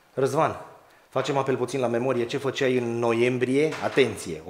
Răzvan, facem apel puțin la memorie. Ce făceai în noiembrie, atenție,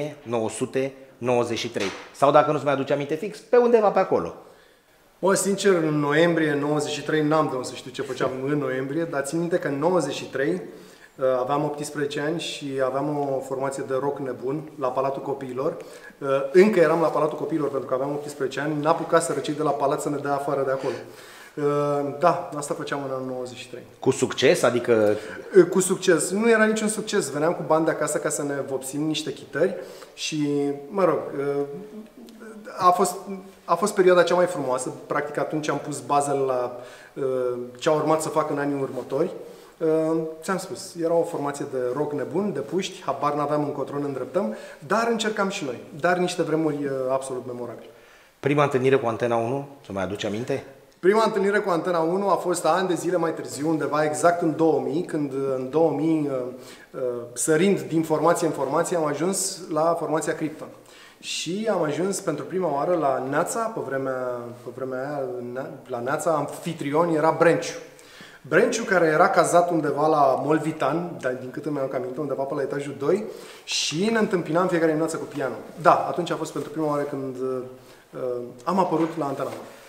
1993? Sau dacă nu-ți mai aduce aminte fix, pe undeva pe acolo. Bă, sincer, în noiembrie 93 n-am de unde să știu ce făceam în noiembrie, dar țin minte că în 93 aveam 18 ani și aveam o formație de rock nebun la Palatul Copiilor. Încă eram la Palatul Copiilor pentru că aveam 18 ani, n-apuca să cei de la palat să ne dea afară de acolo. Da, asta făceam în anul 93. Cu succes? Adică... Cu succes. Nu era niciun succes. Veneam cu bani de acasă ca să ne vopsim niște chitări și, mă rog, a fost perioada cea mai frumoasă. Practic atunci am pus bazele la ce a urmat să fac în anii următori. Ți-am spus, era o formație de rock nebun, de puști, habar n-aveam încotro ne îndreptăm, dar încercam și noi. Dar niște vremuri absolut memorabile. Prima întâlnire cu Antena 1, să mai aduci aminte? Prima întâlnire cu Antena 1 a fost ani de zile mai târziu, undeva exact în 2000, când în 2000, sărind din formație în formație, am ajuns la formația Krypton. Și am ajuns pentru prima oară la Neața, pe vremea aia, la Neața, anfitrion era Brenciu. Brenciu, care era cazat undeva la Molvitan, din cât îmi aduc aminte, undeva pe la etajul 2, și ne întâmpina în fiecare dimineață cu pianul. Da, atunci a fost pentru prima oară când am apărut la Antena 1.